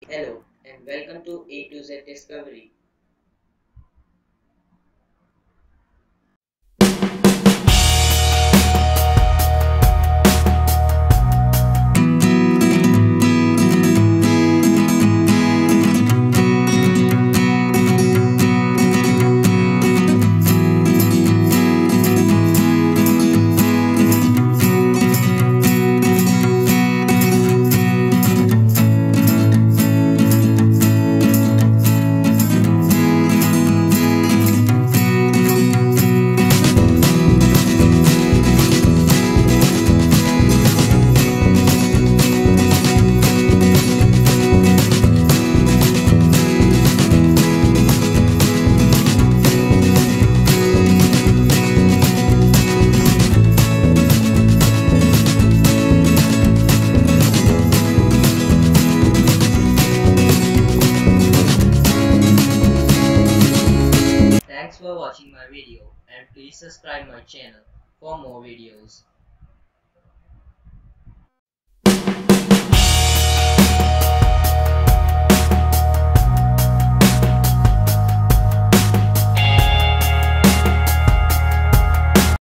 Hello and welcome to A to Z Discovery. Thanks for watching my video and please subscribe my channel for more videos.